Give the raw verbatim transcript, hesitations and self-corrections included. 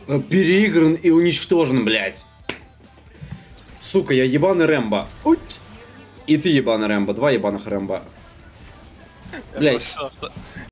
Э, Переигран и уничтожен, блядь. Сука, я ебаный Рэмбо. Уть. И ты ебаный Рэмбо. Два ебаных Рэмбо. Я Блядь. просто авто-